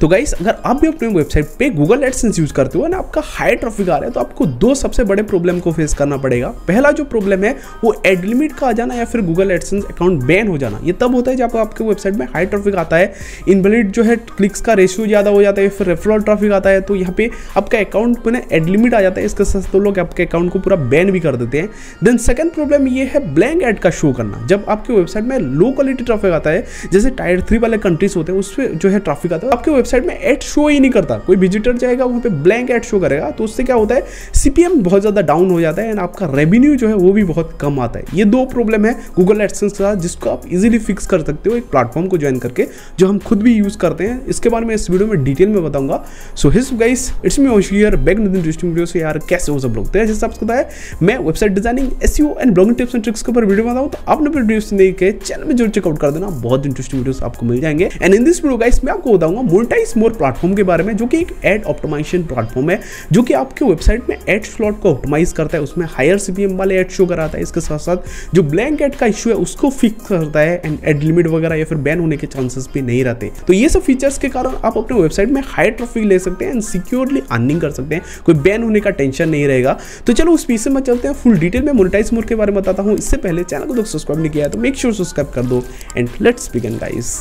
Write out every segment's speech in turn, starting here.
तो गाइस अगर आप भी अपने वेबसाइट पे गूगल एडसेंस यूज करते हो ना, आपका हाई ट्रैफिक आ रहा है, तो आपको दो सबसे बड़े प्रॉब्लम को फेस करना पड़ेगा। पहला जो प्रॉब्लम है वो एड लिमिट का आ जाना या फिर गूगल एडसेंस अकाउंट बैन हो जाना। ये तब होता है जब आपके वेबसाइट में हाई ट्रैफिक आता है, इनवैलिड जो है क्लिक्स का रेशियो ज़्यादा हो जाता है, फिर रेफरल ट्रैफिक आता है, तो यहाँ पे आपका अकाउंट में एड लिमिट आ जाता है। इसके साथ तो लोग आपके अकाउंट को पूरा बैन भी कर देते हैं। देन सेकंड प्रॉब्लम ये है ब्लैंक एड का शो करना। जब आपके वेबसाइट में लो क्वालिटी ट्रैफिक आता है, जैसे टायर 3 वाले कंट्रीज होते हैं, उसमें जो है ट्रैफिक आता है, आपके वेबसाइट में एड शो ही नहीं करता। कोई विजिटर जाएगा वहाँ पे ब्लैंक एड शो करेगा, तो उससे क्या होता है, सीपीएम बहुत ज़्यादा डाउन हो जाता है एंड आपका रेवेन्यू जो है वो भी बहुत कम आता है। ये दो प्रॉब्लम है गूगल एडसेंस का, जिसको आप इजीली फिक्स कर सकते हो एक प्लेटफॉर्म को ज्वाइन करके, जो हम खुद भी यूज़ करते हैं। इसके बारे में इस वीडियो में डिटेल में बताऊंगा। So hi guys, it's me Oshi here, back with interesting video. से यार कैसे हो सब लोग? तो जैसे आपको पता है मैं website designing, SEO and blogging tips and tricks के ऊपर वीडियो बनाता हूं, तो आपने अपने वीडियोस देख के चैनल में जरूर चेकआउट कर देना, बहुत इंटरेस्टिंग वीडियोस आपको मिल जाएंगे। And in this video guys मैं आपको बताऊंगा मोनेटाइज मोर प्लेटफॉर्म के बारे में, जो कि एक एड ऑप्टिमाइजेशन प्लेटफॉर्म है, जो कि आपके वेबसाइट में एड स्लॉट को ऑप्टिमाइज करता है, उसमें हायर सीपीएम वाले एड शो कराता है। इसके साथ साथ जो ब्लैंक एड का इशू है उसको फिक्स करता है एंड एड लिमिट वगैरह या फिर बैन होने के चांसेस भी नहीं रहते। तो ये सब फीचर्स के कारण आप अपने वेबसाइट में हाई ट्रैफिक ले सकते हैं एंड सिक्योरली अर्निंग कर सकते हैं, कोई बैन होने का टेंशन नहीं रहेगा। तो चलो उस पीछे में चलते हैं, फुल डिटेल में मोनेटाइज मोर के बारे में बताता हूं। इससे पहले चैनल को सब्सक्राइब नहीं किया है तो मेक श्योर सब्सक्राइब कर दो एंड लेट्स बिगिन गाइस।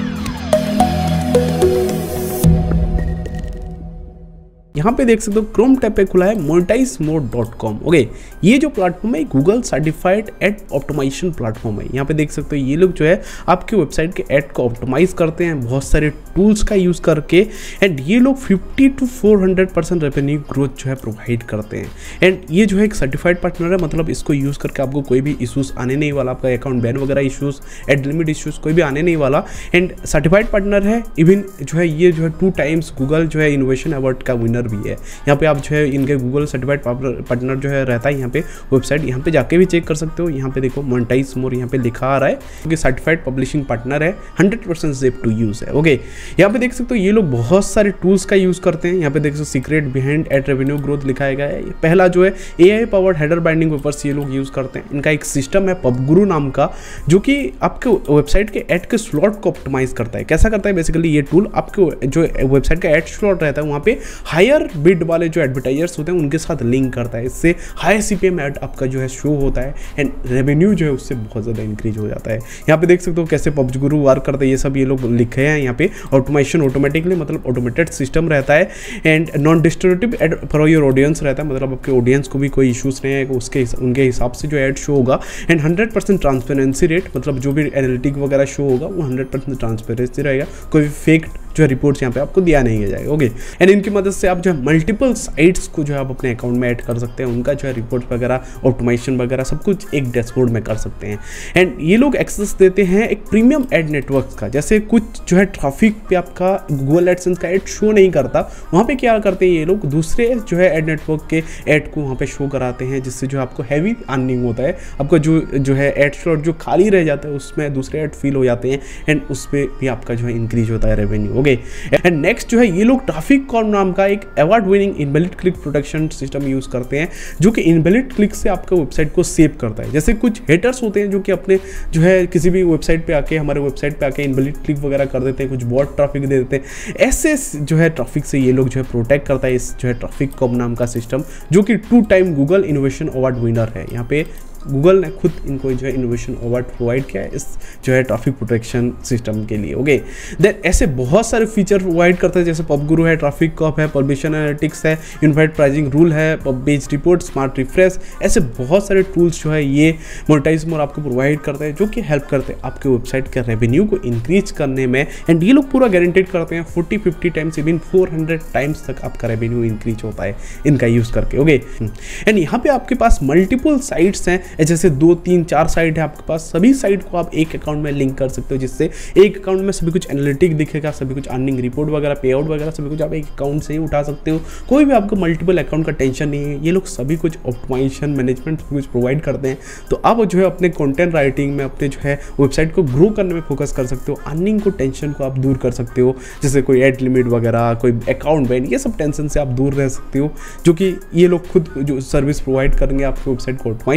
यहाँ पे देख सकते हो क्रोम टैब पे खुला है monetizemore.com। ओके, ये जो प्लेटफॉर्म है Google certified ad optimization platform है। यहाँ पे देख सकते हो ये लोग जो है आपके वेबसाइट के एड को ऑप्टिमाइज करते हैं बहुत सारे टूल्स का यूज़ करके, एंड ये लोग 50 to 400% रेवेन्यू ग्रोथ जो है प्रोवाइड करते हैं। एंड ये जो है एक सर्टिफाइड पार्टनर है, मतलब इसको यूज़ करके आपको कोई भी इशूज़ आने नहीं वाला, आपका अकाउंट बैन वगैरह इशूज़, एड लिमिट इशूज़ कोई भी आने नहीं वाला। एंड सर्टिफाइड पार्टनर है, इवन जो है ये जो है 2 times गूगल जो है इनोवेशन अवार्ड का विनर भी है। यहाँ पे आप जो है इनके गूगल सर्टिफाइड पार्टनर जो है रहता है यहाँ पे वेबसाइट, यहाँ पे जाके भी चेक कर सकते हो। यहाँ पे देखो मोनेटाइज मोर यहाँ पे लिखा आ रहा है, क्योंकि सर्टिफाइड पब्लिशिंग पार्टनर है, 100% सेफ टू यूज है। ओके, यहाँ पे देख सकते हो ये लोग बहुत सारे टूल्स का यूज करते हैं। यहाँ पे देख सकते हो secret behind ad revenue growth लिखा गया है। पहला जो है AI powered header bidding papers ये लोग यूज करते हैं। इनका एक सिस्टम है पबगुरु नाम का, जो कि आपके वेबसाइट के एड के स्लॉट को ऑप्टिमाइज करता है। कैसा करता है बेसिकली ये टूल, आपके जो वेबसाइट का एड स्लॉट रहता है वहाँ पे हायर बिड वाले जो एडवर्टाइजर्स होते हैं उनके साथ लिंक करता है। इससे हाई सीपीएम एड आपका जो है शो होता है एंड रेवेन्यू जो है उससे बहुत ज़्यादा इंक्रीज हो जाता है। यहाँ पे देख सकते हो कैसे पबगुरु वर्क करता है, ये सब ये लोग लिखे हैं यहाँ पे। ऑटोमेशन ऑटोमेटिकली, मतलब ऑटोमेटेड सिस्टम रहता है and non destructive ad for your audience रहता है, मतलब आपके ऑडियंस को भी कोई इशूज़ नहीं है, उसके उनके हिसाब से जो एड शो होगा। एंड 100% ट्रांसपेरेंसी रेट, मतलब जो भी एनालिटिक वगैरह शो होगा वो 100% ट्रांसपेरेंसी रहेगा, कोई फेक जो है रिपोर्ट्स यहाँ पे आपको दिया नहीं जाएगा। ओके, एंड इनकी मदद से आप जो है मल्टीपल साइट्स को जो है आप अपने अकाउंट में ऐड कर सकते हैं, उनका जो है रिपोर्ट वगैरह, ऑप्टिमाइजेशन वगैरह सब कुछ एक डैशबोर्ड में कर सकते हैं। एंड ये लोग एक्सेस देते हैं एक प्रीमियम एड नेटवर्क का, जैसे कुछ जो है ट्रैफिक पे आपका गूगल एडसेंस का एड शो नहीं करता, वहाँ पे क्या करते हैं ये लोग दूसरे जो है एड नेटवर्क के एड को वहाँ पे शो कराते हैं, जिससे जो आपको हैवी अर्निंग होता है। आपका जो है एड स्लॉट जो खाली रह जाता है उसमें दूसरे एड फिल हो जाते हैं एंड उस पर भी आपका जो है इंक्रीज होता है रेवेन्यू। ओके, एंड नेक्स्ट जो है ये लोग ट्रैफिक कॉम नाम का एक award winning invalid click protection system use करते हैं, जो कि इनवैलिड क्लिक से आपके वेबसाइट को सेव करता है। जैसे कुछ हेटर्स होते हैं जो कि अपने जो है किसी भी वेबसाइट पे आके, हमारे वेबसाइट पे आके इनवैलिड क्लिक वगैरह कर देते हैं, कुछ बॉट ट्रैफिक दे देते हैं। ऐसे जो है ट्रैफिक से ये लोग जो है प्रोटेक्ट करता है इस जो है ट्रैफिक कॉम नाम का सिस्टम, जो कि 2 time Google innovation award winner है। यहाँ पे गूगल ने खुद इनको जो है इनोवेशन अवार्ड प्रोवाइड किया है इस जो है ट्रैफिक प्रोटेक्शन सिस्टम के लिए। ओके, देन ऐसे बहुत सारे फीचर प्रोवाइड करते हैं, जैसे पबगुरु है, ट्रैफिक कॉप है, पब्लिशर एनालिटिक्स है, यूनिफाइड प्राइसिंग रूल है, pub page report, smart refresh, ऐसे बहुत सारे टूल्स जो है ये मोनेटाइज मोर आपको प्रोवाइड करते हैं, जो कि हेल्प करते हैं आपके वेबसाइट के रेवेन्यू को इंक्रीज करने में। एंड ये लोग पूरा गारंटेड करते हैं 40-50 times, इवन 400 times तक आपका रेवेन्यू इंक्रीज होता है इनका यूज करके। ओके, एंड यहाँ पे आपके पास मल्टीपल साइट्स हैं, जैसे 2, 3, 4 साइट है आपके पास, सभी साइट को आप एक अकाउंट में लिंक कर सकते हो, जिससे एक अकाउंट में सभी कुछ एनालिटिक दिखेगा, सभी कुछ अर्निंग रिपोर्ट वगैरह, पे आउट वगैरह सभी कुछ आप एक अकाउंट से ही उठा सकते हो। कोई भी आपको मल्टीपल अकाउंट का टेंशन नहीं है। ये लोग सभी कुछ ऑप्टिमाइजेशन मैनेजमेंट सभी कुछ प्रोवाइड करते हैं, तो आप जो है अपने कंटेंट राइटिंग में, अपने जो है वेबसाइट को ग्रो करने में फोकस कर सकते हो। अर्निंग को टेंशन को आप दूर कर सकते हो, जैसे कोई एड लिमिट वगैरह, कोई अकाउंट बैन, ये सब टेंशन से आप दूर रह सकते हो, जो कि ये लोग खुद जो सर्विस प्रोवाइड करेंगे आपकी वेबसाइट को ऑप्टिमाइज करेंगे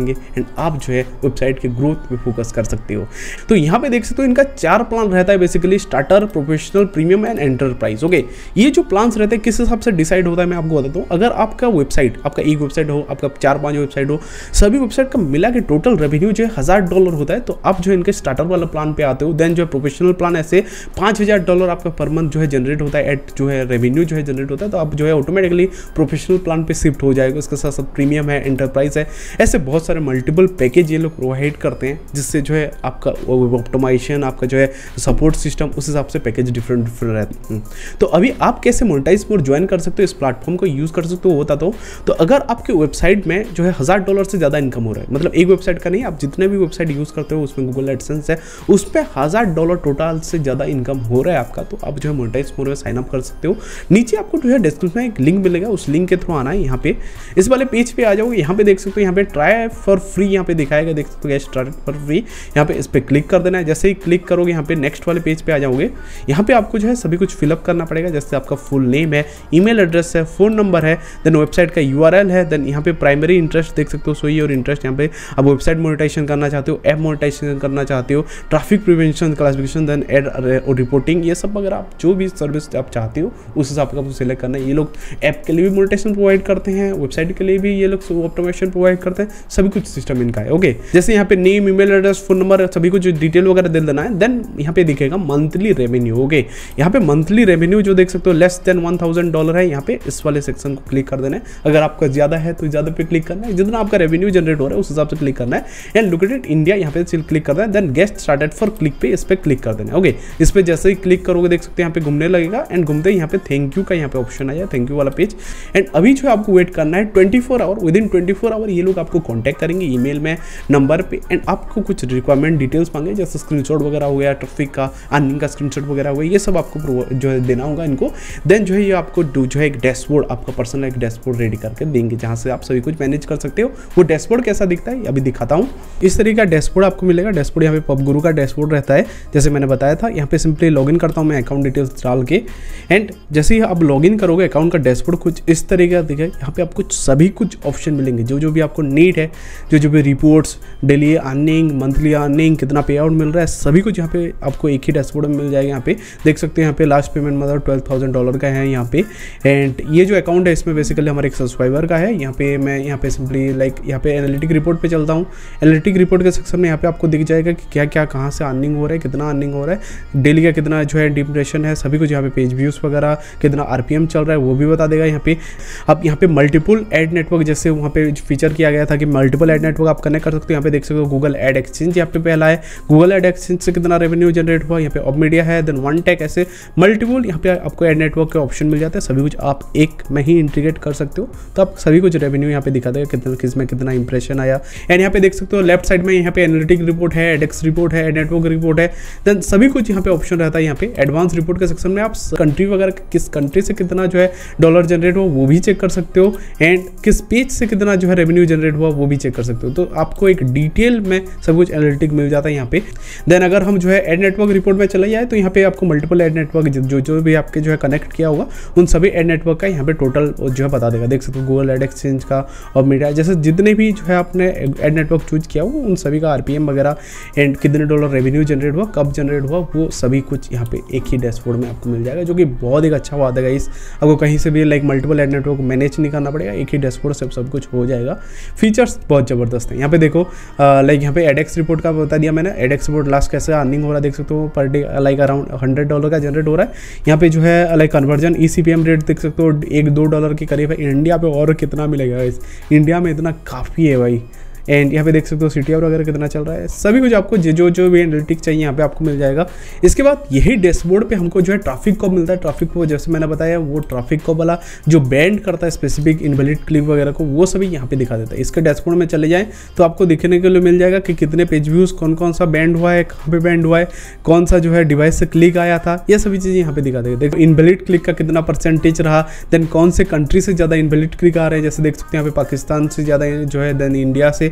जाएंगे एंड आप जो है वेबसाइट के ग्रोथ पे फोकस कर सकते हो। तो यहाँ पे देख सकते हो इनका 4 प्लान रहता है basically, starter, professional, premium and enterprise. Okay, ये जो प्लान्स रहते हैं किस हिसाब से डिसाइड होता है मैं आपको बताता हूँ। अगर आपका वेबसाइट, आपका एक वेबसाइट हो, आपका 4-5 वेबसाइट हो, सभी वेबसाइट का मिला के टोटल रेवेन्यू जो है $1000 होता है, तो आप जो इनके स्टार्टर वाला प्लान पे आते हो। देन जो है प्रोफेशनल प्लान ऐसे $5000 आपका पर मंथ जो है जनरेट होता है, एट जो है रेवेन्यू जो है जनरेट होता है, तो आप जो है ऑटोमेटिकली प्रोफेशनल प्लान पे शिफ्ट हो जाएगा। उसके साथ साथ प्रीमियम है, एंटरप्राइज है, ऐसे बहुत सारे मल्टीपल पैकेज ये लोग प्रोवाइड करते हैं, जिससे जो है आपका ऑप्टिमाइजेशन, आपका जो है सपोर्ट सिस्टम, उस हिसाब से पैकेज डिफरेंट रहते हैं। तो अभी आप कैसे मोनेटाइज मोड ज्वाइन कर सकते हो, इस प्लेटफॉर्म को यूज कर सकते हो होता तो अगर आपके वेबसाइट में जो है $1000 से ज़्यादा इनकम हो रहा है, मतलब एक वेबसाइट का नहीं, आप जितने भी वेबसाइट यूज करते हो उसमें गूगल एडसेंस है, उसमें $1000 टोटल से ज़्यादा इनकम हो रहा है आपका, तो आप जो है मोनेटाइज मोड में साइन अप कर सकते हो। नीचे आपको जो है डिस्क्रिप्शन में एक लिंक मिलेगा, उस लिंक के थ्रू आना है। यहाँ पे इस वाले पेज पे आ जाओगे, यहाँ पे देख सकते हो, यहाँ पे ट्राई फॉर फ्री यहाँ पे दिखाएगा, देख सकते हो ट्राई फॉर फ्री, यहाँ पे इस पर क्लिक कर देना है। जैसे ही क्लिक करोगे यहाँ पे नेक्स्ट वाले पेज पे आ जाओगे। यहाँ पे आपको जो है सभी कुछ फिलअप करना पड़ेगा, जैसे आपका फुल नेम है, ईमेल एड्रेस है, फोन नंबर है, देन वेबसाइट का URL है, देन यहाँ पे प्राइमरी इंटरेस्ट देख सकते हो, सो ये और इंटरेस्ट यहाँ पे आप वेबसाइट मोनेटाइजेशन करना चाहते हो, ऐप मोनेटाइजेशन करना चाहते हो, traffic prevention, classification, then ad और रिपोर्टिंग, ये सब अगर आप जो भी सर्विस आप चाहते हो उस हिसाब का आपको सिलेक्ट करना है। ये लोग ऐप के लिए भी मोनेटाइजेशन प्रोवाइड करते हैं, वेबसाइट के लिए भी ये लोग ऑप्टिमाइजेशन प्रोवाइड करते हैं, सभी कुछ सिस्टम इनका है। ओके, जैसे यहाँ पे name, email address, phone number, सभी कुछ डिटेल वगैरह दे देना है। देन यहाँ पे दिखेगा मंथली रेवेन्यू। ओके, यहाँ पे मंथली रेवेन्यू जो देख सकते हो लेस देन $1000 है, यहाँ पे इस वाले सेक्शन को क्लिक कर देना है। अगर आपका ज्यादा है तो ज्यादा पे क्लिक करना है, जितना आपका रेवेन्यू जनरेट हो रहा है उस हिसाब से क्लिक करना है। एंड लोकेटेड इंडिया यहाँ पे क्लिक करना है। Then get started for click पे इस पे क्लिक कर देना है। ओके, इस पे जैसे ही क्लिक करोगे देख सकते हैं यहाँ पे घूमने लगेगा, एंड घूमते यहाँ पे थैंक यू का यहाँ पे ऑप्शन आ जाए, थैंक यू वाला पेज। एंड अभी जो है आपको वेट करना है 24 आवर, विद इन 24 आवर ये लोग आपको कॉन्टैक्ट करेंगे ईमेल में, नंबर पे, एंड आपको कुछ रिक्वायरमेंट डिटेल्स मांगे, जैसे स्क्रीनशॉट वगैरह हो गया, ट्रैफिक का, अर्निंग का स्क्रीनशॉट वगैरह हो गया, ये सब आपको जो है देना होगा इनको। देन जो है ये आपको जो है एक डैशबोर्ड, आपका पर्सनल एक डैशबोर्ड रेडी करके देंगे, जहाँ से आप सभी कुछ मैनेज कर सकते हो। वो डैशबोर्ड कैसा दिखता है अभी दिखाता हूँ। इस तरीके का डैशबोर्ड आपको मिलेगा। डैशबोर्ड यहाँ पे पबगुरु का डैशबोर्ड रहता है, जैसे मैंने बताया था। यहाँ पे सिंपली लॉगिन करता हूँ मैं अकाउंट डिटेल्स डाल के, एंड जैसे ही आप लॉगिन करोगे अकाउंट का डैशबोर्ड कुछ इस तरीके का दिखेगा। यहाँ पे आपको सभी कुछ ऑप्शन मिलेंगे, जो भी आपको नीड है, जो भी reports, daily earning, monthly earning, कितना पे आउट मिल रहा है, सभी कुछ यहाँ पे आपको एक ही डैशबोर्ड में मिल जाएगा। यहाँ पे देख सकते हैं, यहाँ पे लास्ट पेमेंट मतलब $12,000 का है यहाँ पे। एंड ये जो अकाउंट है इसमें बेसिकली हमारे एक सब्सक्राइबर का है। यहाँ पे मैं यहाँ पे सिंपली लाइक यहाँ पे एनालिटिक रिपोर्ट पे चलता हूँ। एनालिटिक रिपोर्ट के सेक्शन में यहाँ पे आपको दिख जाएगा कि क्या क्या कहाँ से अर्निंग हो रहा है, कितना अर्निंग हो रहा है, डेली का कितना जो है डिप्रेशन है, सभी कुछ यहाँ पे पेज व्यूज वगैरह, कितना RPM चल रहा है वो भी बता देगा यहाँ पे। अब यहाँ पे मल्टीपल एड नेटवर्क, जैसे वहाँ पे फीचर किया गया था कि मल्टीपल एड नेटवर्क आप कनेक्ट कर सकते हो। यहाँ पे देख सकते हो गूगल एड एक्सचेंज यहाँ पे पहला है, गूगल एड एक्सचेंज से कितना रेवेन्यू जनरेट हुआ। यहाँ पे ऑफ मीडिया है, देन वन टेक, ऐसे मल्टीपल यहाँ पे आपको एड नेटवर्क के ऑप्शन मिल जाता है। सभी कुछ आप एक में ही इंटीग्रेट कर सकते हो, तो आप सभी कुछ रेवेन्यू यहाँ पे दिखा देगा कितना किसमें कितना इंप्रेशन आया। एंड यहाँ पे देख सकते हो लेफ्ट साइड में यहाँ पे एनालिटिक रिपोर्ट है, एडेक्स रिपोर्ट है, एड नेटवर्क रिपोर्ट है, देन सभी कुछ यहाँ पे ऑप्शन रहता है। यहाँ पे एडवांस रिपोर्ट के सेक्शन में आप कंट्री वगैरह किस कंट्री से कितना जो है डॉलर जनरेट हुआ वो भी चेक कर सकते हो, एंड किस पेज से कितना जो है रेवेन्यू जनरेट हुआ वो भी चेक कर सकते हो। तो आपको एक डिटेल में सब कुछ एनालिटिक मिल जाता है यहाँ पे। देन अगर हम जो है एड नेटवर्क रिपोर्ट में चले जाए तो यहाँ पे आपको मल्टीपल एड नेटवर्क जो भी आपके जो है कनेक्ट किया होगा उन सभी एड नेटवर्क का यहाँ पे टोटल जो है बता देगा। देख सकते हो गूगल एड एक्सचेंज का और मीडिया, जैसे जितने भी जो है आपने एड नेटवर्क चूज किया हो उन सभी का RPM वगैरह, एंड कितने डॉलर रेवेन्यू जनरेट हुआ, कब जनरेट हुआ, वो सभी कुछ यहाँ पे एक ही डैशबोर्ड में आपको मिल जाएगा, जो कि बहुत एक अच्छा बात है। इस आपको कहीं से भी like multiple ad network manage नहीं करना पड़ेगा, एक ही डैशबोर्ड से सब कुछ हो जाएगा। फीचर्स बहुत ज़बरदस्त है। यहाँ पे देखो लाइक यहाँ पे एडेक्स रिपोर्ट का बता दिया मैंने, एडेक्स रिपोर्ट लास्ट कैसे अर्निंग हो रहा है देख सकते हो, पर डे लाइक अराउंड $100 का जनरेट हो रहा है। यहाँ पे जो है लाइक कन्वर्जन ECPM रेट देख सकते हो $1-2 के करीब है। इंडिया पे और कितना मिलेगा, इस इंडिया में इतना काफ़ी है भाई। एंड यहाँ पे देख सकते हो CTR वगैरह कितना चल रहा है, सभी कुछ आपको जो भी एनालिटिक चाहिए यहाँ पे आपको मिल जाएगा। इसके बाद यही डैशबोर्ड पे हमको जो है ट्रैफिक कब मिलता है, ट्रैफिक को जैसे मैंने बताया वो ट्रैफिक कब वाला जो बैंड करता है स्पेसिफिक इनवैलिड क्लिक वगैरह को, वो सभी यहाँ पे दिखा देता है। इसके डैशबोर्ड में चले जाएँ तो आपको देखने के लिए मिल जाएगा कि कितने पेज व्यूज़, कौन सा बैंड हुआ है, कहाँ पे बैंड हुआ है, कौन सा जो है डिवाइस से क्लिक आया था, ये सभी चीज़ें यहाँ पे दिखा देगा। देखो इनवैलिड क्लिक का कितना % रहा, देन कौन से कंट्री से ज़्यादा इनवैलिड क्लिक आ रहे हैं, जैसे देख सकते हैं यहाँ पे पाकिस्तान से ज़्यादा जो है, देन इंडिया से,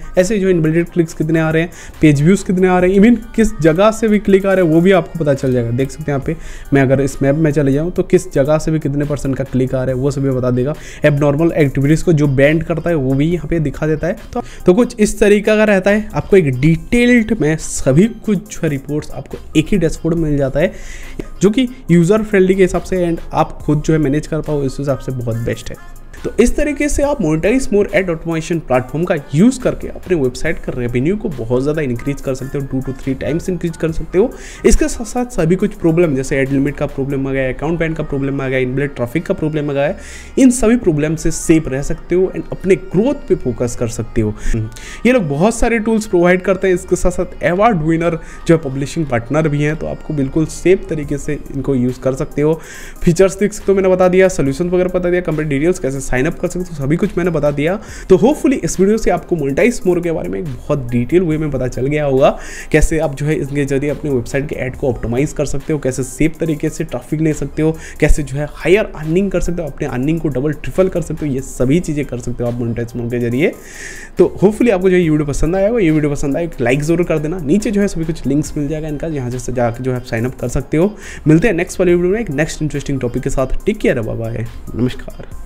ऐसे जो इनबिल्ट क्लिक्स कितने आ रहे हैं, पेज व्यूज़ कितने आ रहे हैं, इवन किस जगह से भी क्लिक आ रहे हैं वो भी आपको पता चल जाएगा। देख सकते हैं यहाँ पे मैं अगर इस मैप में चले जाऊँ तो किस जगह से भी कितने % का क्लिक आ रहा है वो सभी बता देगा। एबनॉर्मल एक्टिविटीज़ को जो बैंड करता है वो भी यहाँ पे दिखा देता है। तो कुछ इस तरीका का रहता है, आपको एक डिटेल्ड में सभी कुछ रिपोर्ट्स आपको एक ही डैशबोर्ड में मिल जाता है, जो कि यूज़र फ्रेंडली के हिसाब से एंड आप खुद जो है मैनेज कर पाओ इस हिसाब से बहुत बेस्ट है। तो इस तरीके से आप monetize more ad automation platform का यूज़ करके अपने वेबसाइट का रेवेन्यू को बहुत ज़्यादा इंक्रीज कर सकते हो, 2 to 3 टाइम्स इंक्रीज कर सकते हो। इसके साथ साथ सभी कुछ प्रॉब्लम जैसे एड लिमिट का प्रॉब्लम आ गया, अकाउंट बैन का प्रॉब्लम आ गया, इनबिल्ट ट्रैफिक का प्रॉब्लम आ गया, इन सभी प्रॉब्लम से सेफ रह सकते हो एंड अपने ग्रोथ पे फोकस कर सकते हो। ये लोग बहुत सारे टूल्स प्रोवाइड करते हैं, इसके साथ साथ अवार्ड विनर जो है पब्लिशिंग पार्टनर भी हैं, तो आपको बिल्कुल सेफ तरीके से इनको यूज़ कर सकते हो। फीचर्स देख सकते हो मैंने बता दिया, सोल्यूशन वगैरह बता दिया, कंप्लीट डिटेल्स कैसे साइन अप कर सकते हो सभी कुछ मैंने बता दिया। तो होपफुली इस वीडियो से आपको मोनेटाइज मोर के बारे में एक बहुत डिटेल वे में पता चल गया होगा, कैसे आप जो है इसके जरिए अपने वेबसाइट के ऐड को ऑप्टिमाइज कर सकते हो, कैसे सेफ तरीके से ट्रैफिक ले सकते हो, कैसे जो है हायर अर्निंग कर सकते हो, अपने अर्निंग को डबल ट्रिपल कर सकते हो, ये सभी चीज़ें कर सकते हो आप मोनेटाइज मोर के जरिए। तो होपफुली आपको जो ये वीडियो पसंद आया होगा, ये वीडियो पसंद आया एक लाइक जरूर कर देना, नीचे जो है सभी कुछ लिंक्स मिल जाएगा इनका, यहाँ से जाकर जो है आप साइन अप कर सकते हो। मिलते हैं नेक्स्ट वाली वीडियो में एक नेक्स्ट इंटरेस्टिंग टॉपिक के साथ। टेक केयर, बाय बाय, नमस्कार।